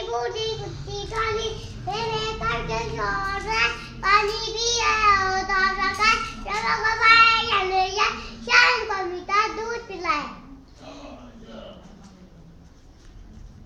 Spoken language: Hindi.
बूढ़ी कुत्ती काली, मेरे घर के शोर है, पानी